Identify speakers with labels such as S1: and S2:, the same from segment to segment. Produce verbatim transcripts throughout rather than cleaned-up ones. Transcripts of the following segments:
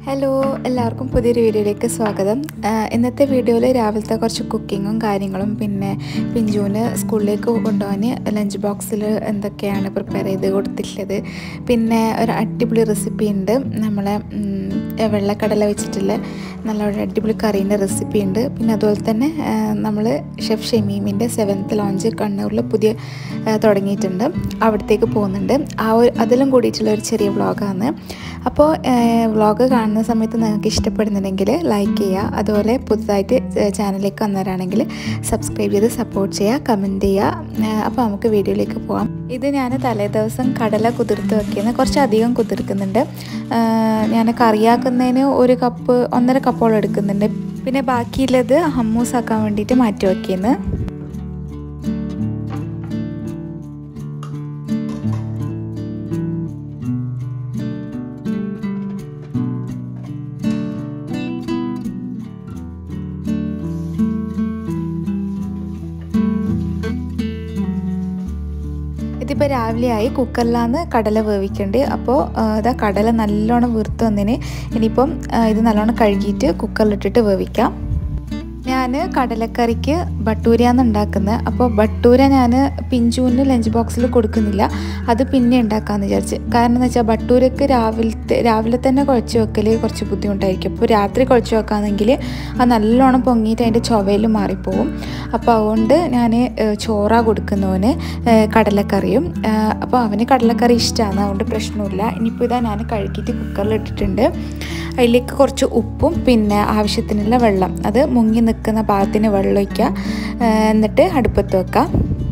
S1: Hello, എല്ലാവർക്കും പുതിയൊരു വീഡിയോയിലേക്ക് സ്വാഗതം. ഇന്നത്തെ വീഡിയോയിൽ രാവിലത്തെ കുറച്ച് കുക്കിങ്ങും കാര്യങ്ങളും പിന്നെ പിഞ്ചുവിന് സ്കൂളിലേക്ക് കൊണ്ടുപോകാൻ ലഞ്ച് ബോക്സിൽ എന്തൊക്കെയാണ് പ്രിപ്പയർ ചെയ്ത് കൊടുത്തിട്ടുള്ളത്, പിന്നെ ഒരു അടിപൊളി റെസിപ്പി ഉണ്ട്. നമ്മളെ വെള്ളക്കടല വെച്ചിട്ടുള്ള നല്ല ഒരു അടിപൊളി കറീൻ്റെ റെസിപ്പി ഉണ്ട്. പിന്നെ അതുപോലെ തന്നെ നമ്മൾ ഷെഫ് ഷമീമിൻ്റെ സെവൻത്ത് ലോഞ്ച് കണ്ണൂരിൽ പുതിയ തുടങ്ങിയിട്ടുണ്ട്, അവിടത്തേക്ക് പോകുന്നുണ്ട്. ആ ഒരു അതിലും കൂടിയിട്ടുള്ള ഒരു ചെറിയ വ്ളോഗാണ്. അപ്പോൾ വ്ളോഗ് കാണുന്ന സമയത്ത് നിങ്ങൾക്ക് ഇഷ്ടപ്പെടുന്നുണ്ടെങ്കിൽ ലൈക്ക് ചെയ്യുക, അതുപോലെ പുതുതായിട്ട് ചാനലിലേക്ക് വന്നവരാണെങ്കിൽ സബ്സ്ക്രൈബ് ചെയ്ത് സപ്പോർട്ട് ചെയ്യുക, കമൻറ്റ് ചെയ്യുക. അപ്പോൾ നമുക്ക് വീഡിയോയിലേക്ക് പോകാം. ഇത് ഞാൻ തലേദിവസം കടല കുതിർത്ത് വയ്ക്കുന്നത്, കുറച്ചധികം കുതിർക്കുന്നുണ്ട്. ഞാൻ കറിയാക്കുന്നതിന് ഒരു കപ്പ് ഒന്നര കപ്പോളം എടുക്കുന്നുണ്ട്. പിന്നെ ബാക്കിയുള്ളത് ഹമ്മൂസ് ആക്കാൻ വേണ്ടിയിട്ട് മാറ്റി വയ്ക്കുന്നത്. ഇതിപ്പോൾ രാവിലെ ആയി, കുക്കറിലാണ് കടല വേവിക്കേണ്ടത്. അപ്പോൾ ഇതാ കടല നല്ലോണം വീർത്ത് വന്നതിന് ഇനിയിപ്പം ഇത് നല്ലോണം കഴുകിയിട്ട് കുക്കറിലിട്ടിട്ട് വേവിക്കാം. ഞാൻ കടലക്കറിക്ക് ബട്ടൂരയാണ് ഉണ്ടാക്കുന്നത്. അപ്പോൾ ബട്ടൂര ഞാൻ പിഞ്ചുവിന് ലഞ്ച് ബോക്സിൽ കൊടുക്കുന്നില്ല, അത് പിന്നെ ഉണ്ടാക്കാമെന്ന് വിചാരിച്ച്. കാരണം എന്ന് വെച്ചാൽ ബട്ടൂരക്ക് രാവിലത്തെ രാവിലെ തന്നെ കുഴച്ച് വെക്കൽ കുറച്ച് ബുദ്ധിമുട്ടായിരിക്കും. അപ്പോൾ രാത്രി കുഴച്ച് വെക്കാമെന്നെങ്കിൽ അത് നല്ലോണം പൊങ്ങിയിട്ട് അതിൻ്റെ ചൊവയിൽ മാറിപ്പോവും. അപ്പോൾ അതുകൊണ്ട് ഞാൻ ചോറാ കൊടുക്കുന്നവന് കടലക്കറിയും. അപ്പോൾ അവന് കടലക്കറി ഇഷ്ടമാണ്, അതുകൊണ്ട് പ്രശ്നമില്ല. ഇനിയിപ്പോൾ ഇതാ ഞാൻ കഴുകിയിട്ട് കുക്കറിൽ ഇട്ടിട്ടുണ്ട്. അതിലേക്ക് കുറച്ച് ഉപ്പും പിന്നെ ആവശ്യത്തിനുള്ള വെള്ളം, അത് മുങ്ങി നിൽക്കുന്ന പാകത്തിന് വെള്ളം ഒഴിക്കുക, എന്നിട്ട് അടുപ്പത്ത് വെക്കാം.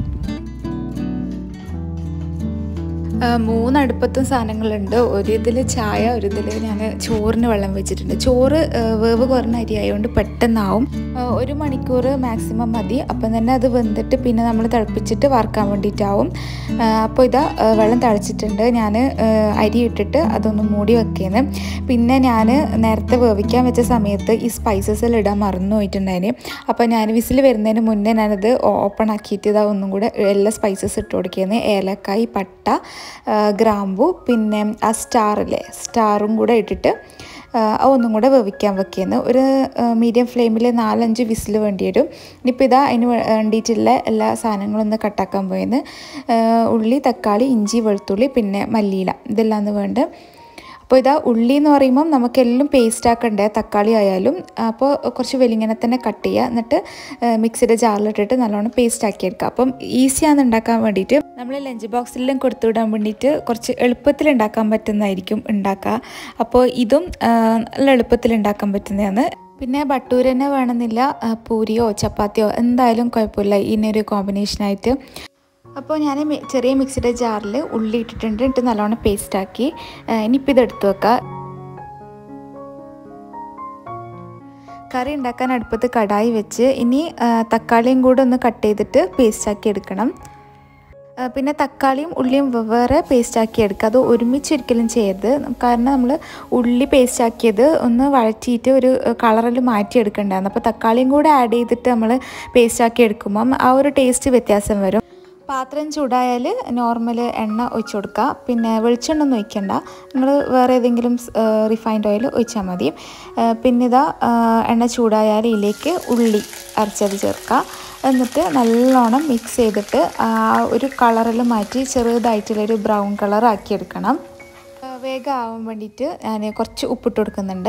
S1: മൂന്ന് അടുപ്പത്തും സാധനങ്ങളുണ്ട്. ഒരു ഇതിൽ ചായ, ഒരു ഇതിൽ ഞാൻ ചോറിന് വെള്ളം വെച്ചിട്ടുണ്ട്. ചോറ് വേവ് കുറഞ്ഞ അരി ആയതുകൊണ്ട് പെട്ടെന്നാവും, ഒരു മണിക്കൂർ മാക്സിമം മതി. അപ്പം തന്നെ അത് വെന്തിട്ട് പിന്നെ നമ്മൾ തിളപ്പിച്ചിട്ട് വറുക്കാൻ വേണ്ടിയിട്ടാവും. അപ്പോൾ ഇതാ വെള്ളം തിളച്ചിട്ടുണ്ട്. ഞാൻ അരി ഇട്ടിട്ട് അതൊന്ന് മൂടി വെക്കുന്നത്. പിന്നെ ഞാൻ നേരത്തെ വേവിക്കാൻ വെച്ച സമയത്ത് ഈ സ്പൈസസിൽ ഇടാൻ മറന്നു പോയിട്ടുണ്ടായിന്. അപ്പോൾ ഞാൻ വിസിൽ വരുന്നതിന് മുന്നേ ഞാനത് ഓപ്പൺ ആക്കിയിട്ട് ഇതാ ഒന്നും കൂടെ എല്ലാ സ്പൈസസ് ഇട്ട് കൊടുക്കുന്നത്. ഏലക്കായ്, പട്ട, ഗ്രാമ്പു, പിന്നെ ആ സ്റ്റാറില്ലേ സ്റ്റാറും കൂടെ ഇട്ടിട്ട് ഒന്നും കൂടെ വേവിക്കാൻ വെക്കുന്നത്. ഒരു മീഡിയം ഫ്ലെയിമിൽ നാലഞ്ച് വിസിൽ വേണ്ടി വരും. ഇനിയിപ്പോൾ ഇതാ അതിന് വേണ്ടിയിട്ടുള്ള എല്ലാ സാധനങ്ങളും ഒന്ന് കട്ടാക്കാൻ പോയത്. ഉള്ളി, തക്കാളി, ഇഞ്ചി, വെളുത്തുള്ളി, പിന്നെ മല്ലിയില, ഇതെല്ലാം വേണ്ട. അപ്പോൾ ഇതാ ഉള്ളി എന്ന് പറയുമ്പം നമുക്കെല്ലാം പേസ്റ്റ് ആക്കണ്ടേ, തക്കാളി ആയാലും. അപ്പോൾ കുറച്ച് വെലിങ്ങനെ തന്നെ കട്ട് ചെയ്യുക, എന്നിട്ട് മിക്സിയുടെ ജാറിലിട്ടിട്ട് നല്ലോണം പേസ്റ്റ് ആക്കിയെടുക്കുക. അപ്പം ഈസിയാണ് ഉണ്ടാക്കാൻ വേണ്ടിയിട്ട്. നമ്മൾ ലഞ്ച് ബോക്സിലെല്ലാം കൊടുത്തു വിടാൻ വേണ്ടിയിട്ട് കുറച്ച് എളുപ്പത്തിൽ ഉണ്ടാക്കാൻ പറ്റുന്നതായിരിക്കും ഉണ്ടാക്കുക. അപ്പോൾ ഇതും നല്ല എളുപ്പത്തിൽ ഉണ്ടാക്കാൻ പറ്റുന്നതാണ്. പിന്നെ ബട്ടൂര തന്നെ വേണമെന്നില്ല, പൂരിയോ ചപ്പാത്തിയോ എന്തായാലും കുഴപ്പമില്ല ഇതിനൊരു കോമ്പിനേഷനായിട്ട്. അപ്പോൾ ഞാൻ ചെറിയ മിക്സിയുടെ ജാറിൽ ഉള്ളി ഇട്ടിട്ടുണ്ട്, ഇട്ട് നല്ലോണം പേസ്റ്റാക്കി. ഇനിയിപ്പോൾ ഇത് എടുത്ത് വെക്കാം. കറി ഉണ്ടാക്കാൻ അടുപ്പത്ത് കടായി വെച്ച് ഇനി തക്കാളിയും കൂടെ ഒന്ന് കട്ട് ചെയ്തിട്ട് പേസ്റ്റാക്കി എടുക്കണം. പിന്നെ തക്കാളിയും ഉള്ളിയും വെവ്വേറെ പേസ്റ്റാക്കി എടുക്കുക, അത് ഒരുമിച്ചൊരിക്കലും ചെയ്യരുത്. കാരണം നമ്മൾ ഉള്ളി പേസ്റ്റാക്കിയത് ഒന്ന് വഴറ്റിയിട്ട് ഒരു കളറിൽ മാറ്റിയെടുക്കേണ്ടതാണ്. അപ്പോൾ തക്കാളിയും കൂടെ ആഡ് ചെയ്തിട്ട് നമ്മൾ പേസ്റ്റാക്കി എടുക്കുമ്പം ആ ഒരു ടേസ്റ്റ് വ്യത്യാസം വരും. പാത്രം ചൂടായാൽ നോർമൽ എണ്ണ ഒഴിച്ചു കൊടുക്കുക. പിന്നെ വെളിച്ചെണ്ണ ഒന്നും ഒഴിക്കണ്ട, നിങ്ങൾ വേറെ ഏതെങ്കിലും റിഫൈൻഡ് ഓയിൽ ഒഴിച്ചാൽ മതി. പിന്നെ ഇതാ എണ്ണ ചൂടായാൽ ഇതിലേക്ക് ഉള്ളി അരച്ചത് ചേർക്കുക. എന്നിട്ട് നല്ലോണം മിക്സ് ചെയ്തിട്ട് ആ ഒരു കളറിൽ മാറ്റി ചെറുതായിട്ടുള്ളൊരു ബ്രൗൺ കളർ ആക്കിയെടുക്കണം. വേഗം ആവാൻ വേണ്ടിയിട്ട് ഞാൻ കുറച്ച് ഉപ്പിട്ട് കൊടുക്കുന്നുണ്ട്.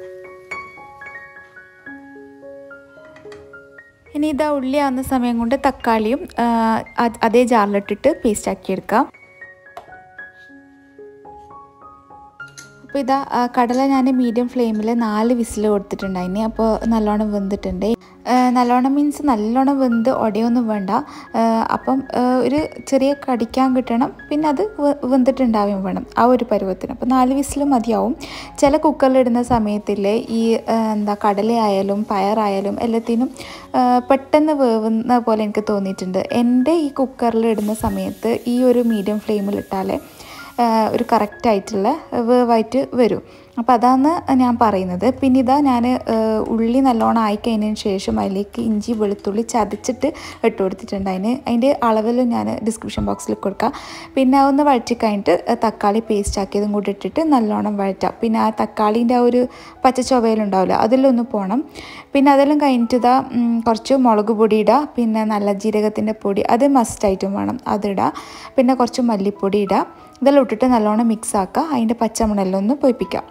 S1: ഇനി ഇതാ ഉള്ളി ആവുന്ന സമയം കൊണ്ട് തക്കാളിയും അതേ ജാറിലിട്ടിട്ട് പേസ്റ്റ് ആക്കിയെടുക്കാം. അപ്പോൾ ഇതാ കടല ഞാൻ മീഡിയം ഫ്ലെയിമിൽ നാല് വിസിൽ കൊടുത്തിട്ടുണ്ടായിന്. അപ്പോൾ നല്ലോണം വെന്തിട്ടുണ്ട്. നല്ലോണം മീൻസ് നല്ലോണം വെന്ത് ഉടയൊന്നും വേണ്ട, അപ്പം ഒരു ചെറിയ കടിക്കാൻ കിട്ടണം, പിന്നെ അത് വെന്തിട്ടുണ്ടാവുകയും വേണം, ആ ഒരു പരുവത്തിന്. അപ്പോൾ നാല് വിസിൽ മതിയാവും. ചില കുക്കറിലിടുന്ന സമയത്തില്ലേ ഈ എന്താ കടലയായാലും പയറായാലും എല്ലാത്തിനും പെട്ടെന്ന് വേവുന്ന പോലെ എനിക്ക് തോന്നിയിട്ടുണ്ട്. എൻ്റെ ഈ കുക്കറിലിടുന്ന സമയത്ത് ഈ ഒരു മീഡിയം ഫ്ലെയിമിലിട്ടാലേ ഒരു കറക്റ്റായിട്ടുള്ള വേവായിട്ട് വരും. അപ്പോൾ അതാണ് ഞാൻ പറയുന്നത്. പിന്നെ ഇതാ ഞാൻ ഉള്ളി നല്ലോണം ആയിക്കഴിഞ്ഞതിന് ശേഷം അതിലേക്ക് ഇഞ്ചി വെളുത്തുള്ളി ചതച്ചിട്ട് ഇട്ട് കൊടുത്തിട്ടുണ്ട്. അതിന് അതിൻ്റെ അളവിലും ഞാൻ ഡിസ്ക്രിപ്ഷൻ ബോക്സിൽ കൊടുക്കാം. പിന്നെ അതൊന്ന് വഴറ്റി കഴിഞ്ഞിട്ട് തക്കാളി പേസ്റ്റ് ആക്കിയതും കൂടി ഇട്ടിട്ട് നല്ലോണം വഴറ്റാം. പിന്നെ ആ തക്കാളീൻ്റെ ആ ഒരു പച്ച ചൊവയിലുണ്ടാവില്ല, അതിലൊന്ന് പോകണം. പിന്നെ അതെല്ലാം കഴിഞ്ഞിട്ട് ഇതാ കുറച്ച് മുളക് പൊടി ഇടുക, പിന്നെ നല്ല ജീരകത്തിൻ്റെ പൊടി അത് മസ്റ്റായിട്ടും വേണം, അതിടുക. പിന്നെ കുറച്ച് മല്ലിപ്പൊടി ഇടുക. ഇതെല്ലാം ഇട്ടിട്ട് നല്ലോണം മിക്സ് ആക്കുക. അതിൻ്റെ പച്ചമണെല്ലാം ഒന്ന് പൊയ്പ്പിക്കാം.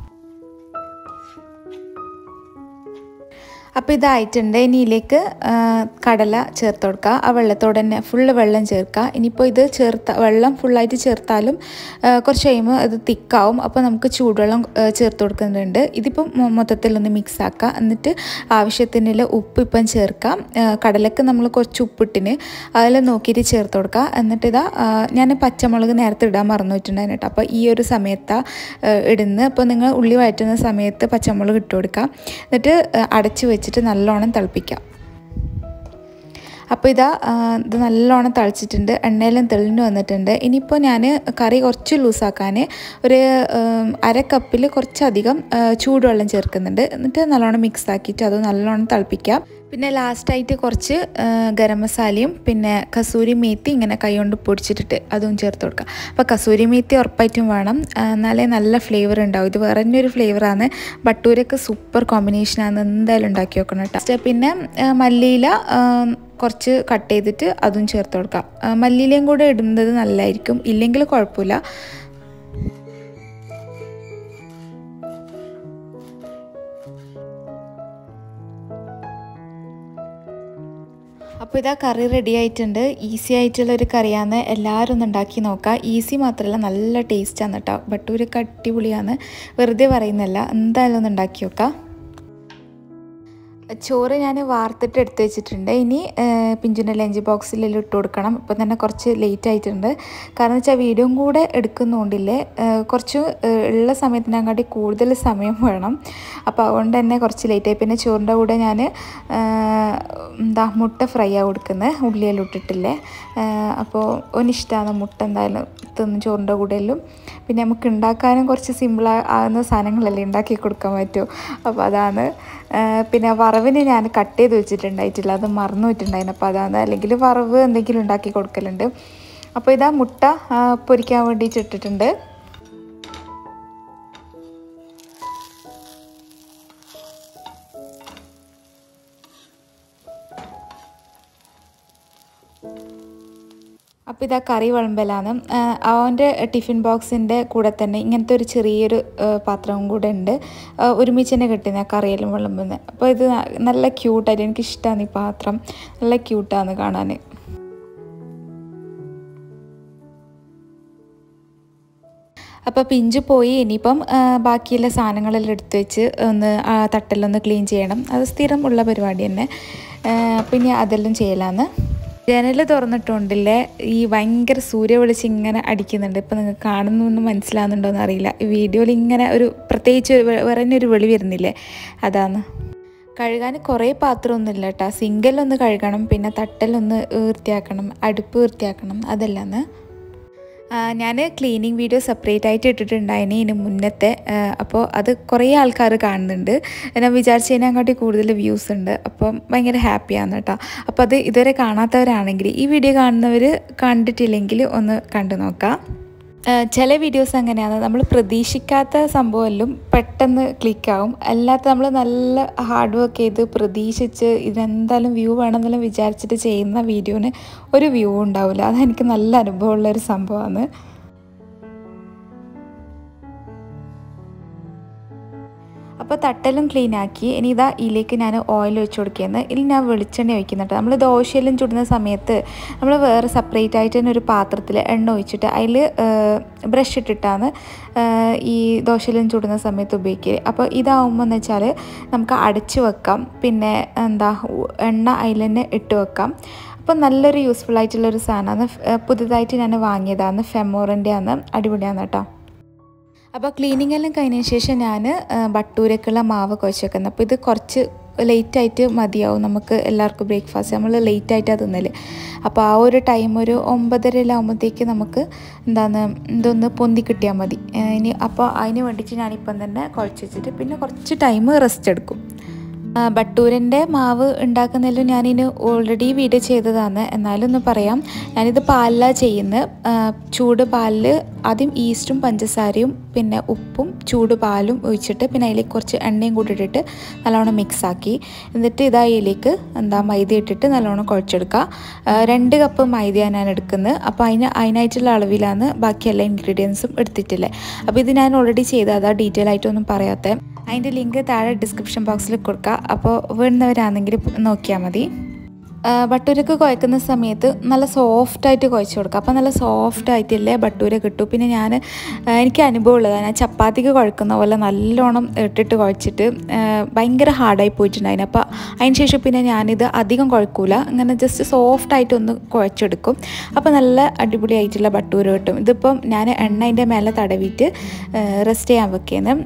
S1: അപ്പോൾ ഇതായിട്ടുണ്ട്. ഇനി ഇതിലേക്ക് കടല ചേർത്ത് കൊടുക്കുക. ആ വെള്ളത്തോടെ തന്നെ ഫുള്ള് വെള്ളം ചേർക്കുക. ഇനിയിപ്പോൾ ഇത് ചേർത്ത വെള്ളം ഫുള്ളായിട്ട് ചേർത്താലും കുറച്ച് കഴിയുമ്പോൾ അത് തിക്കാവും. അപ്പോൾ നമുക്ക് ചൂടുവെള്ളം ചേർത്ത് കൊടുക്കുന്നുണ്ട്. ഇതിപ്പം മൊത്തത്തിലൊന്ന് മിക്സ് ആക്കുക. എന്നിട്ട് ആവശ്യത്തിനുള്ള ഉപ്പ് ഇപ്പം ചേർക്കാം. കടലക്ക് നമ്മൾ കുറച്ച് ഉപ്പിട്ടിന് അതെല്ലാം നോക്കിയിട്ട് ചേർത്ത് കൊടുക്കുക. എന്നിട്ട് ഇതാ ഞാൻ പച്ചമുളക് നേരത്തെ ഇടാൻ മറന്നിട്ടുണ്ടായിരുന്നു കേട്ടോ. അപ്പോൾ ഈ ഒരു സമയത്താണ് ഇടുന്നത്. അപ്പോൾ നിങ്ങൾ ഉള്ളി വഴറ്റുന്ന സമയത്ത് പച്ചമുളക് ഇട്ട് കൊടുക്കുക. എന്നിട്ട് അടച്ച് വെച്ച് ിട്ട് നല്ലോണം തിളപ്പിക്കാം. അപ്പോൾ ഇതാ ഇത് നല്ലോണം തിളച്ചിട്ടുണ്ട്, എണ്ണയിലും തെളിഞ്ഞു വന്നിട്ടുണ്ട്. ഇനിയിപ്പോൾ ഞാൻ കറി കുറച്ച് ലൂസാക്കാൻ ഒരു അര കപ്പിൽ കുറച്ചധികം ചൂടുവെള്ളം ചേർക്കുന്നുണ്ട്. എന്നിട്ട് നല്ലോണം മിക്സ് ആക്കിയിട്ട് അത് നല്ലോണം തിളപ്പിക്കാം. പിന്നെ ലാസ്റ്റായിട്ട് കുറച്ച് ഗരം മസാലയും പിന്നെ കസൂരി മേത്തി ഇങ്ങനെ കൈ കൊണ്ട് പൊടിച്ചിട്ടിട്ട് അതും ചേർത്ത് കൊടുക്കുക. അപ്പോൾ കസൂരി മേത്തി ഉറപ്പായിട്ടും വേണം, എന്നാലേ നല്ല ഫ്ലേവർ ഉണ്ടാവും. ഇത് വേറെ തന്നെ ഒരു ഫ്ലേവറാണ്. ബട്ടൂരൊക്കെ സൂപ്പർ കോമ്പിനേഷനാണ്, എന്തായാലും ഉണ്ടാക്കി വെക്കണം കേട്ടോ. പിന്നെ മല്ലിയില കുറച്ച് കട്ട് ചെയ്തിട്ട് അതും ചേർത്ത് കൊടുക്കാം. മല്ലിയിലയും കൂടെ ഇടുന്നത് നല്ലതായിരിക്കും, ഇല്ലെങ്കിൽ കുഴപ്പമില്ല. അപ്പോൾ ഇതാ കറി റെഡി ആയിട്ടുണ്ട്. ഈസി ആയിട്ടുള്ളൊരു കറിയാണ്, എല്ലാവരും ഒന്ന് ഉണ്ടാക്കി നോക്കുക. ഈസി മാത്രമല്ല നല്ല ടേസ്റ്റാണ് കേട്ടോ. ബട്ടൂരൊക്കെ അടിപൊളിയാണ്, വെറുതെ പറയുന്നില്ല, എന്തായാലും ഒന്ന് ഉണ്ടാക്കി നോക്കുക. ചോറ് ഞാൻ വാർത്തിട്ട് എടുത്ത് വെച്ചിട്ടുണ്ട്. ഇനി പിഞ്ചുൻ്റെ ലഞ്ച് ബോക്സിലെല്ലാം ഇട്ട് കൊടുക്കണം. ഇപ്പം തന്നെ കുറച്ച് ലേറ്റ് ആയിട്ടുണ്ട്. കാരണം വെച്ചാൽ വീഡിയോയും കൂടെ എടുക്കുന്നുകൊണ്ടില്ലേ കുറച്ച് ഉള്ള സമയത്തിനെക്കാട്ടി കൂടുതൽ സമയം വേണം. അപ്പോൾ അതുകൊണ്ട് തന്നെ കുറച്ച് ലേറ്റായി. പിന്നെ ചോറിൻ്റെ കൂടെ ഞാൻ എന്താ മുട്ട ഫ്രൈ ആണ് കൊടുക്കുന്നത്, ഉള്ളിയെല്ലാം ഇട്ടിട്ടില്ലേ. അപ്പോൾ ഒന്നിഷ്ടമാണ് മുട്ട, എന്തായാലും തിന്നും ചോറിൻ്റെ കൂടെയെല്ലാം. പിന്നെ നമുക്ക് ഉണ്ടാക്കാനും കുറച്ച് സിമ്പിൾ ആകുന്ന സാധനങ്ങളല്ലേ ഉണ്ടാക്കി കൊടുക്കാൻ പറ്റുമോ, അപ്പോൾ അതാണ്. പിന്നെ വറവിന് ഞാൻ കട്ട് ചെയ്ത് വെച്ചിട്ടുണ്ടായിട്ടില്ല, അത് മറന്നു വെച്ചിട്ടുണ്ടായിരുന്നു. അപ്പോൾ അതാണ്, അല്ലെങ്കിൽ വറവ് എന്തെങ്കിലും ഉണ്ടാക്കി കൊടുക്കലുണ്ട്. അപ്പോൾ ഇതാ മുട്ട പൊരിക്കാൻ വേണ്ടിയിട്ട് ഇട്ടിട്ടുണ്ട്. അപ്പോൾ ഇതാ കറി വിളമ്പലാണ്. അവൻ്റെ ടിഫിൻ ബോക്സിൻ്റെ കൂടെ തന്നെ ഇങ്ങനത്തെ ഒരു ചെറിയൊരു പാത്രവും കൂടെ ഉണ്ട്, ഒരുമിച്ച് തന്നെ കിട്ടുന്ന കറിയെല്ലാം വിളമ്പുന്നത്. അപ്പോൾ ഇത് നല്ല ക്യൂട്ടായിട്ട്, എനിക്കിഷ്ടമാണ് ഈ പാത്രം, നല്ല ക്യൂട്ടാണ് കാണാൻ. അപ്പോൾ പിഞ്ച് പോയി. ഇനിയിപ്പം ബാക്കിയുള്ള സാധനങ്ങളെല്ലാം എടുത്ത് വെച്ച് ഒന്ന് തട്ടെല്ലാം ക്ലീൻ ചെയ്യണം. അത് സ്ഥിരം ഉള്ള പരിപാടി തന്നെ. പിന്നെ അതെല്ലാം ചെയ്യലാന്ന്. ജനൽ തുറന്നിട്ടുണ്ടല്ലേ, ഈ ഭയങ്കര സൂര്യ വെളിച്ചം ഇങ്ങനെ അടിക്കുന്നുണ്ട്. ഇപ്പം നിങ്ങൾക്ക് കാണുന്നൊന്നും മനസ്സിലാകുന്നുണ്ടോ എന്നറിയില്ല. ഈ വീഡിയോയിൽ ഇങ്ങനെ ഒരു പ്രത്യേകിച്ച് വേറെ തന്നെ ഒരു വെളി വരുന്നില്ലേ, അതാണ്. കഴുകാൻ കുറേ പാത്രമൊന്നുമില്ല കേട്ടോ. സിങ്കലൊന്ന് കഴുകണം, പിന്നെ തട്ടലൊന്ന് വൃത്തിയാക്കണം, അടുപ്പ് വൃത്തിയാക്കണം, അതെല്ലാന്ന്. ഞാൻ ക്ലീനിങ് വീഡിയോ സെപ്പറേറ്റ് ആയിട്ട് ഇട്ടിട്ടുണ്ടായിന് ഇതിന് മുന്നത്തെ. അപ്പോൾ അത് കുറേ ആൾക്കാർ കാണുന്നുണ്ട്. ഞാൻ വിചാരിച്ചതിനെക്കാട്ടി കൂടുതൽ വ്യൂസ് ഉണ്ട്. അപ്പം ഭയങ്കര ഹാപ്പിയാണ് കേട്ടോ. അപ്പോൾ അത് ഇതുവരെ കാണാത്തവരാണെങ്കിൽ ഈ വീഡിയോ കാണുന്നവർ കണ്ടിട്ടില്ലെങ്കിൽ ഒന്ന് കണ്ടു നോക്കാം. ചില വീഡിയോസ് അങ്ങനെയാണ്, നമ്മൾ പ്രതീക്ഷിക്കാത്ത സംഭവമെല്ലാം പെട്ടെന്ന് ക്ലിക്കാവും. അല്ലാത്ത നമ്മൾ നല്ല ഹാർഡ് വർക്ക് ചെയ്ത് പ്രതീക്ഷിച്ച് ഇതെന്തായാലും വ്യൂ വേണമെന്നെല്ലാം വിചാരിച്ചിട്ട് ചെയ്യുന്ന വീഡിയോന് ഒരു വ്യൂ ഉണ്ടാവില്ല. അതെനിക്ക് നല്ല അനുഭവമുള്ളൊരു സംഭവമാണ്. അപ്പോൾ തട്ടെല്ലാം ക്ലീൻ ആക്കി. ഇനി ഇതാ ഇതിലേക്ക് ഞാൻ ഓയിൽ ഒഴിച്ച് കൊടുക്കുകയെന്ന്. ഇതിൽ ഞാൻ വെളിച്ചെണ്ണ ഒഴിക്കുന്നുണ്ട്. നമ്മൾ ദോശയെല്ലാം ചുടുന്ന സമയത്ത് നമ്മൾ വേറെ സെപ്പറേറ്റ് ആയിട്ട് തന്നെ ഒരു പാത്രത്തിൽ എണ്ണ ഒഴിച്ചിട്ട് അതിൽ ബ്രഷ് ഇട്ടിട്ടാണ് ഈ ദോശയെല്ലാം ചുടുന്ന സമയത്ത് ഉപയോഗിക്കുക. അപ്പോൾ ഇതാവുമ്പോൾ എന്ന് വെച്ചാൽ നമുക്ക് അടച്ച് വെക്കാം, പിന്നെ എന്താ എണ്ണ അതിൽ തന്നെ ഇട്ട് വെക്കാം. അപ്പോൾ നല്ലൊരു യൂസ്ഫുൾ ആയിട്ടുള്ളൊരു സാധനമാണ്. പുതുതായിട്ട് ഞാൻ വാങ്ങിയതാണ്, ഫെമോറിൻ്റെ ആണ്, അടിപൊളിയാണ് കേട്ടോ. അപ്പോൾ ക്ലീനിങ് എല്ലാം കഴിഞ്ഞതിന് ശേഷം ഞാൻ ബട്ടൂരക്കുള്ള മാവ് കുഴച്ച് വെക്കുന്നത്. അപ്പോൾ ഇത് കുറച്ച് ലേറ്റായിട്ട് മതിയാവും നമുക്ക് എല്ലാവർക്കും ബ്രേക്ക്ഫാസ്റ്റ്. നമ്മൾ ലേറ്റായിട്ടാണ് തിന്നൽ. അപ്പോൾ ആ ഒരു ടൈം ഒരു ഒമ്പതരയിലാകുമ്പോഴത്തേക്ക് നമുക്ക് എന്താണ് ഇതൊന്ന് പൊന്തി കിട്ടിയാൽ മതി. ഇനി അപ്പോൾ അതിന് വേണ്ടിയിട്ട് ഞാനിപ്പം തന്നെ കുഴച്ച് വെച്ചിട്ട് പിന്നെ കുറച്ച് ടൈം റെസ്റ്റ് എടുക്കും. ബട്ടൂരൻ്റെ മാവ് ഉണ്ടാക്കുന്നതിലും ഞാനിന് ഓൾറെഡി വീഡിയോ ചെയ്തതാണ്, എന്നാലും ഒന്ന് പറയാം. ഞാനിത് പാലിലാണ് ചെയ്യുന്നത്. ചൂട് പാലിൽ ആദ്യം ഈസ്റ്റും പഞ്ചസാരയും പിന്നെ ഉപ്പും ചൂട് പാലും ഒഴിച്ചിട്ട് പിന്നെ അതിലേക്ക് കുറച്ച് എണ്ണയും കൂടി ഇട്ടിട്ട് നല്ലോണം മിക്സാക്കി, എന്നിട്ട് ഇതാ ഇതിലേക്ക് എന്താ മൈദ ഇട്ടിട്ട് നല്ലോണം കുഴച്ചെടുക്കുക. രണ്ട് കപ്പ് മൈദയാണ് ഞാൻ എടുക്കുന്നത്. അപ്പോൾ അതിന് അതിനായിട്ടുള്ള അളവിലാണ് ബാക്കി എല്ലാ ഇൻഗ്രീഡിയൻസും എടുത്തിട്ടില്ലേ. അപ്പോൾ ഇത് ഞാൻ ഓൾറെഡി ചെയ്തതാ, ഡീറ്റെയിൽ ആയിട്ടൊന്നും പറയാത്ത. അതിൻ്റെ ലിങ്ക് താഴെ ഡിസ്ക്രിപ്ഷൻ ബോക്സിൽ കൊടുക്കുക. അപ്പോൾ വേണ്ടുന്നവരാണെങ്കിൽ നോക്കിയാൽ മതി. ബട്ടൂരക്ക് കുഴക്കുന്ന സമയത്ത് നല്ല സോഫ്റ്റായിട്ട് കുഴച്ച് കൊടുക്കുക. അപ്പോൾ നല്ല സോഫ്റ്റായിട്ടില്ലേ ബട്ടൂര കിട്ടും. പിന്നെ ഞാൻ എനിക്ക് അനുഭവം ഉള്ളതാണ്, ഞാൻ ചപ്പാത്തിക്ക് കുഴക്കുന്ന പോലെ നല്ലോണം ഇട്ടിട്ട് കുഴച്ചിട്ട് ഭയങ്കര ഹാർഡായി പോയിട്ടുണ്ടായിരുന്നു. അപ്പോൾ അതിന് ശേഷം പിന്നെ ഞാനിത് അധികം കുഴക്കൂല, അങ്ങനെ ജസ്റ്റ് സോഫ്റ്റായിട്ടൊന്ന് കുഴച്ചെടുക്കും. അപ്പോൾ നല്ല അടിപൊളിയായിട്ടുള്ള ബട്ടൂര കിട്ടും. ഇതിപ്പം ഞാൻ എണ്ണ അതിൻ്റെ മേലെ തടവിയിട്ട് റെസ്റ്റ് ചെയ്യാൻ വെക്കുന്നത്.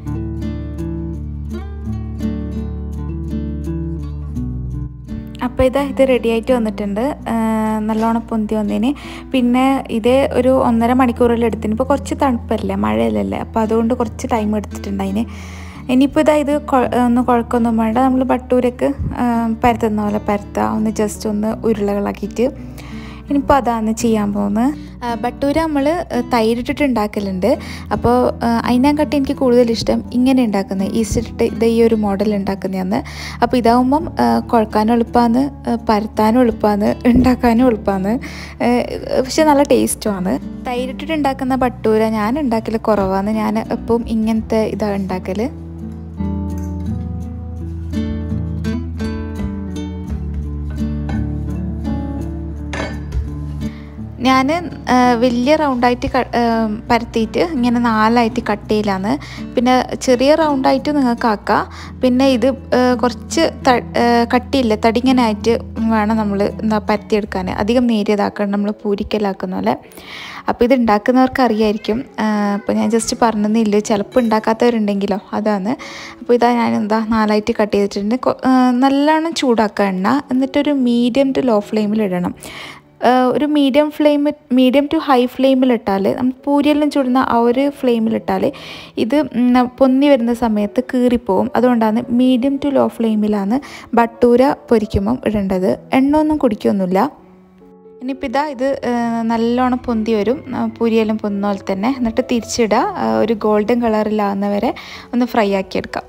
S1: അപ്പോൾ ഇതാ ഇത് റെഡി ആയിട്ട് വന്നിട്ടുണ്ട്, നല്ലോണം പൊന്തി വന്നതിന്. പിന്നെ ഇതേ ഒരു ഒന്നര മണിക്കൂറെല്ലാം എടുത്തിന്. ഇപ്പോൾ കുറച്ച് തണുപ്പല്ലേ, മഴയല്ലല്ലേ, അപ്പോൾ അതുകൊണ്ട് കുറച്ച് ടൈം എടുത്തിട്ടുണ്ട് അതിന്. ഇനിയിപ്പോൾ ഇതാ ഇത് ഒന്ന് കുഴക്കൊന്നും വേണ്ട, നമ്മൾ ബട്ടൂരക്ക് പരത്തുന്ന പോലെ പരത്തുക, ഒന്ന് ജസ്റ്റ് ഒന്ന് ഉരുളകളാക്കിയിട്ട്. ഇനിയിപ്പോൾ അതാണ് ചെയ്യാൻ പോകുന്നത്. ബട്ടൂര നമ്മൾ തൈരിട്ടിട്ട് ഉണ്ടാക്കലുണ്ട്. അപ്പോൾ അതിനെക്കാട്ടി എനിക്ക് കൂടുതൽ ഇഷ്ടം ഇങ്ങനെ ഉണ്ടാക്കുന്നത്, ഈസ്റ്റിട്ട് ഇത് ഈ ഒരു മോഡൽ ഉണ്ടാക്കുന്നതാണ്. അപ്പോൾ ഇതാവുമ്പം കുഴക്കാനും എളുപ്പമാണ്, പരത്താനും എളുപ്പമാണ്, ഉണ്ടാക്കാനും എളുപ്പമാണ്, പക്ഷെ നല്ല ടേസ്റ്റുമാണ്. തൈരിട്ടിട്ട് ഉണ്ടാക്കുന്ന ബട്ടൂര ഞാൻ ഉണ്ടാക്കൽ കുറവാണ്. ഞാൻ എപ്പം ഇങ്ങനത്തെ ഇതാണ് ഉണ്ടാക്കൽ. ഞാൻ വലിയ റൗണ്ടായിട്ട് പരത്തിയിട്ട് ഇങ്ങനെ നാലായിട്ട് കട്ട് ചെയ്യലാണ്. പിന്നെ ചെറിയ റൗണ്ടായിട്ട് നിങ്ങൾക്ക് ആക്കാം. പിന്നെ ഇത് കുറച്ച് കട്ടിയില്ല തടിങ്ങനായിട്ട് വേണം നമ്മൾ എന്താ പരത്തിയെടുക്കാൻ, അധികം നേരിയതാക്കണം, നമ്മൾ പൂരിക്കലാക്കുന്ന പോലെ. അപ്പോൾ ഇത് ഉണ്ടാക്കുന്നവർക്ക് അറിയായിരിക്കും. അപ്പോൾ ഞാൻ ജസ്റ്റ് പറഞ്ഞതേയില്ല, ചിലപ്പോൾ ഉണ്ടാക്കാത്തവരുണ്ടെങ്കിലോ, അതാണ്. അപ്പോൾ ഇതാ ഞാൻ എന്താ നാലായിട്ട് കട്ട് ചെയ്തിട്ടുണ്ട്. നല്ലോണം ചൂടാക്കുക എണ്ണ, എന്നിട്ടൊരു മീഡിയം ടു ലോ ഫ്ലെയിമിൽ ഇടണം. ഒരു medium flame medium to high ഫ്ലെയിമിലിട്ടാൽ, നമ്മൾ പൂരിയെല്ലാം ചുടുന്ന ആ ഒരു ഫ്ലെയിമിലിട്ടാൽ ഇത് പൊന്തി വരുന്ന സമയത്ത് കീറിപ്പോവും. അതുകൊണ്ടാണ് മീഡിയം ടു ലോ ഫ്ലെയിമിലാണ് ബട്ടൂര പൊരിക്കുമ്പം ഇടേണ്ടത്. എണ്ണ ഒന്നും കുടിക്കൊന്നുമില്ല. ഇനിയിപ്പോൾ ഇതാ ഇത് നല്ലോണം പൊന്തി വരും, പൂരിയെല്ലാം പൊന്നുന്ന പോലെ തന്നെ. എന്നിട്ട് തിരിച്ചിടുക, ഒരു ഗോൾഡൻ കളറിലാവുന്നവരെ ഒന്ന് ഫ്രൈ ആക്കിയെടുക്കാം.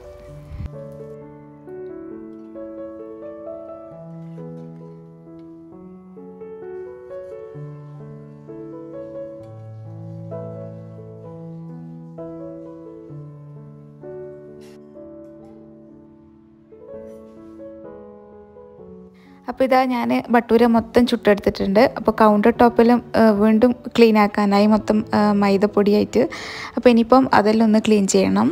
S1: അപ്പോൾ ഇതാ ഞാൻ ബട്ടൂര മൊത്തം ചുട്ടെടുത്തിട്ടുണ്ട്. അപ്പോൾ കൗണ്ടർ ടോപ്പിലും വീണ്ടും ക്ലീൻ ആക്കാനായി മൊത്തം മൈദപ്പൊടിയായിട്ട്. അപ്പോൾ ഇനിയിപ്പം അതെല്ലാം ഒന്ന് ക്ലീൻ ചെയ്യണം.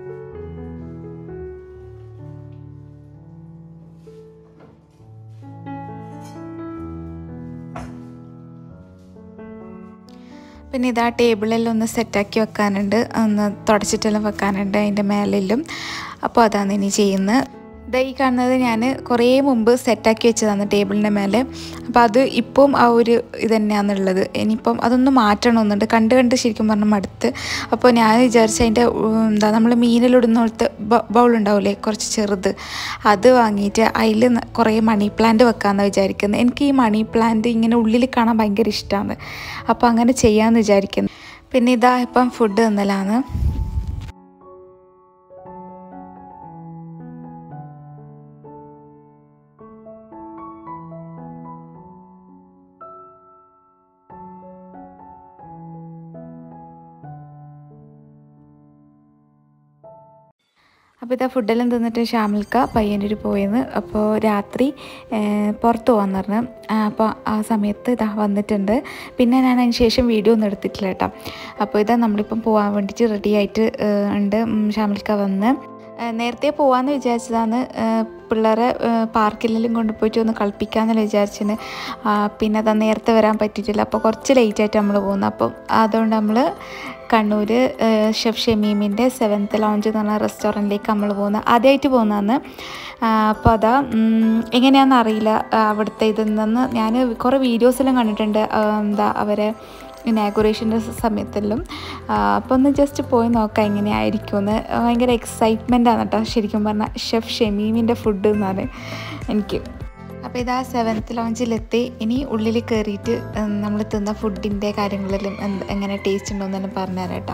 S1: പിന്നെ ഇതാ ടേബിളെല്ലാം ഒന്ന് സെറ്റാക്കി വെക്കാനുണ്ട്, ഒന്ന് തുടച്ചിട്ടെല്ലാം വെക്കാനുണ്ട് അതിൻ്റെ മേലെല്ലാം. അപ്പോൾ അതാണ് ഇനി ചെയ്യുന്നത്. ഇതാ ഈ കാണുന്നത് ഞാൻ കുറേ മുമ്പ് സെറ്റാക്കി വെച്ചതാണ് ടേബിളിൻ്റെ മേലെ. അപ്പോൾ അത് ഇപ്പം ആ ഒരു ഇത് തന്നെയാണുള്ളത്. ഇനിയിപ്പം അതൊന്ന് മാറ്റണമെന്നുണ്ട്, കണ്ട് കണ്ട് ശരിക്കും പറഞ്ഞാൽ മടുത്ത്. അപ്പോൾ ഞാൻ വിചാരിച്ച അതിൻ്റെ എന്താ നമ്മൾ മീനിലിടുന്ന പോലത്തെ ബൗൾ ഉണ്ടാവില്ലേ, കുറച്ച് ചെറുത്, അത് വാങ്ങിയിട്ട് അതിൽ കുറേ മണി പ്ലാന്റ് വെക്കാമെന്ന് വിചാരിക്കുന്നത്. എനിക്ക് ഈ മണി പ്ലാന്റ് ഇങ്ങനെ ഉള്ളിൽ കാണാൻ ഭയങ്കര ഇഷ്ടമാണ്. അപ്പോൾ അങ്ങനെ ചെയ്യാമെന്ന് വിചാരിക്കുന്നു. പിന്നെ ഇതാ ഇപ്പം ഫുഡ് തന്നലാണ്. അപ്പോൾ ഇതാ ഫുഡെല്ലാം തിന്നിട്ട് ഷാമിൽക്ക പയ്യന്നൂർ പോയെന്ന്. അപ്പോൾ രാത്രി പുറത്ത് പോകാമെന്ന് പറഞ്ഞു. അപ്പോൾ ആ സമയത്ത് ഇതാ വന്നിട്ടുണ്ട്. പിന്നെ ഞാൻ അതിന് ശേഷം വീഡിയോ ഒന്നും എടുത്തിട്ടില്ല കേട്ടോ. അപ്പോൾ ഇതാ നമ്മളിപ്പം പോകാൻ വേണ്ടിയിട്ട് റെഡി ആയിട്ട് ഉണ്ട്. ഷാമിൽക്ക വന്ന് നേരത്തെ പോകാമെന്ന് വിചാരിച്ചതാണ്, പിള്ളേരെ പാർക്കിലെല്ലാം കൊണ്ടുപോയിട്ട് ഒന്ന് കളിപ്പിക്കാമെന്നല്ല വിചാരിച്ചിന്. പിന്നെ അത് നേരത്തെ വരാൻ പറ്റിയിട്ടില്ല, അപ്പോൾ കുറച്ച് ലേറ്റായിട്ട് നമ്മൾ പോകുന്നു. അപ്പം അതുകൊണ്ട് നമ്മൾ കണ്ണൂർ ഷെഫ് ഷമീമിൻ്റെ സെവൻത്ത് ലോഞ്ച് എന്ന് പറഞ്ഞ റെസ്റ്റോറൻറ്റിലേക്ക് നമ്മൾ പോകുന്നത്. ആദ്യമായിട്ട് പോകുന്നതാണ്. അപ്പോൾ അതാ എങ്ങനെയാണെന്ന് അറിയില്ല അവിടുത്തെ ഇതെന്ന്. ഞാൻ കുറേ വീഡിയോസെല്ലാം കണ്ടിട്ടുണ്ട് എന്താ അവരെ ഇനാഗുറേഷൻ്റെ സമയത്തെല്ലാം. അപ്പോൾ ഒന്ന് ജസ്റ്റ് പോയി നോക്കാം എങ്ങനെയായിരിക്കുമെന്ന്. ഭയങ്കര എക്സൈറ്റ്മെൻറ്റാണ് കേട്ടോ ശരിക്കും പറഞ്ഞാൽ ഷെഫ് ഷമീമിൻ്റെ ഫുഡ് എന്നാണ് എനിക്ക്. അപ്പോൾ ഇതാ സെവൻത്ത് ലോഞ്ചിലെത്തി. ഇനി ഉള്ളിൽ കയറിയിട്ട് നമ്മൾ തിന്ന ഫുഡിൻ്റെ കാര്യങ്ങളിലും എങ്ങനെ ടേസ്റ്റ് ഉണ്ടോ എന്നെല്ലാം പറഞ്ഞുതരാം കേട്ടോ.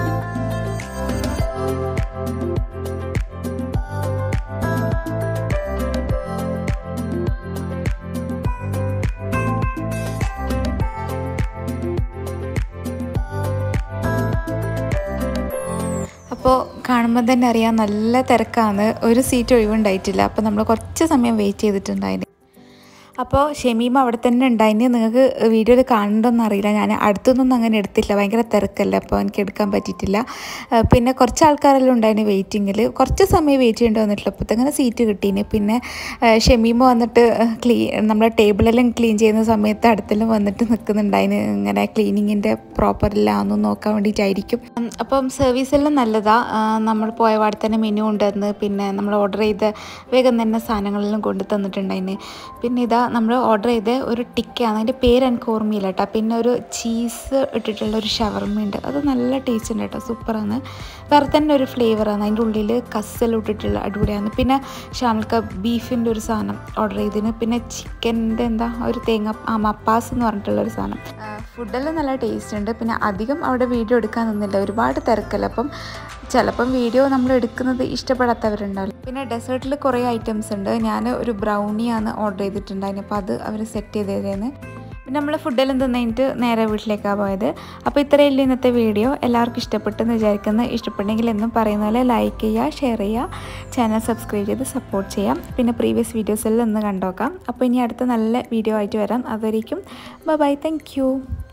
S1: അപ്പോൾ കാണുമ്പോൾ തന്നെ അറിയാം നല്ല തിരക്കാണ്, ഒരു സീറ്റ് ഒഴിവുണ്ടായിട്ടില്ല. അപ്പോൾ നമ്മൾ കുറച്ച് സമയം വെയിറ്റ് ചെയ്തിട്ടുണ്ടായിരുന്നു. അപ്പോൾ ഷമീം അവിടെ തന്നെ ഉണ്ടായിന്. നിങ്ങൾക്ക് വീഡിയോയിൽ കാണണ്ടോന്ന് അറിയില്ല, ഞാൻ അടുത്തൊന്നും അങ്ങനെ എടുത്തില്ല, ഭയങ്കര തിരക്കല്ല, അപ്പോൾ എനിക്ക് എടുക്കാൻ പറ്റിയിട്ടില്ല. പിന്നെ കുറച്ച് ആൾക്കാരെല്ലാം ഉണ്ടായിന് വെയിറ്റിങ്ങിൽ, കുറച്ച് സമയം വെയിറ്റ് ചെയ്യേണ്ടി വന്നിട്ടില്ല. അപ്പോൾ അങ്ങനെ സീറ്റ് കിട്ടീന്. പിന്നെ ഷമീം വന്നിട്ട് ക്ലീൻ നമ്മളെ ടേബിളെല്ലാം ക്ലീൻ ചെയ്യുന്ന സമയത്ത് അടുത്തെല്ലാം വന്നിട്ട് നിൽക്കുന്നുണ്ടായിന്, ഇങ്ങനെ ക്ലീനിങ്ങിൻ്റെ പ്രോപ്പറില്ലാന്ന് നോക്കാൻ വേണ്ടിയിട്ടായിരിക്കും. അപ്പം സർവീസെല്ലാം നല്ലതാണ്. നമ്മൾ പോയ പാടെ തന്നെ മെനു ഉണ്ടെന്ന്, പിന്നെ നമ്മൾ ഓർഡർ ചെയ്ത വേഗം തന്നെ സാധനങ്ങളെല്ലാം കൊണ്ടു തന്നിട്ടുണ്ടായിന്. പിന്നെ ഇതാ നമ്മൾ ഓർഡർ ചെയ്ത ഒരു ടിക്കയാണ്, അതിൻ്റെ പേര് എനിക്ക് ഓർമ്മയില്ല കേട്ടോ. പിന്നെ ഒരു ചീസ് ഇട്ടിട്ടുള്ള ഒരു ഷവർമയുണ്ട്, അത് നല്ല ടേസ്റ്റ് ഉണ്ട് കേട്ടോ, സൂപ്പറാണ്. വേറെ തന്നെ ഒരു ഫ്ലേവറാണ്, അതിൻ്റെ ഉള്ളിൽ കസ്സെല്ലാം ഇട്ടിട്ടുള്ള അടിപൊളിയാണ്. പിന്നെ ഷാമൽക്ക ബീഫിൻ്റെ ഒരു സാധനം ഓർഡർ ചെയ്തിന്. പിന്നെ ചിക്കൻ്റെ എന്താ ഒരു തേങ്ങ ആ മപ്പാസ് എന്ന് പറഞ്ഞിട്ടുള്ളൊരു സാധനം. ഫുഡെല്ലാം നല്ല ടേസ്റ്റ് ഉണ്ട്. പിന്നെ അധികം അവിടെ വീഡിയോ എടുക്കാൻ നിന്നില്ല, ഒരുപാട് തിരക്കല്ല. അപ്പം ചിലപ്പം വീഡിയോ നമ്മൾ എടുക്കുന്നത് ഇഷ്ടപ്പെടാത്തവരുണ്ടാവില്ല. പിന്നെ ഡെസേർട്ടിൽ കുറേ ഐറ്റംസ് ഉണ്ട്. ഞാൻ ഒരു ബ്രൗണിയാണ് ഓർഡർ ചെയ്തിട്ടുണ്ടായിരുന്നു, അപ്പോൾ അത് അവർ സെറ്റ് ചെയ്ത് തരുന്നത്. പിന്നെ നമ്മൾ ഫുഡെല്ലാം തിന്നിട്ട് നേരെ വീട്ടിലേക്കാണ് പോയത്. അപ്പോൾ ഇത്രയല്ലേ ഇന്നത്തെ വീഡിയോ. എല്ലാവർക്കും ഇഷ്ടപ്പെട്ടെന്ന് വിചാരിക്കുന്നു. ഇഷ്ടപ്പെട്ടെങ്കിൽ എന്നും പറയുന്ന പോലെ ലൈക്ക് ചെയ്യുക, ഷെയർ ചെയ്യുക, ചാനൽ സബ്സ്ക്രൈബ് ചെയ്ത് സപ്പോർട്ട് ചെയ്യാം. പിന്നെ പ്രീവിയസ് വീഡിയോസെല്ലാം ഒന്ന് കണ്ടോക്കാം. അപ്പോൾ ഇനി അടുത്ത നല്ല വീഡിയോ ആയിട്ട് വരാം. അതുവരേക്കും ബൈ ബൈ, താങ്ക് യു.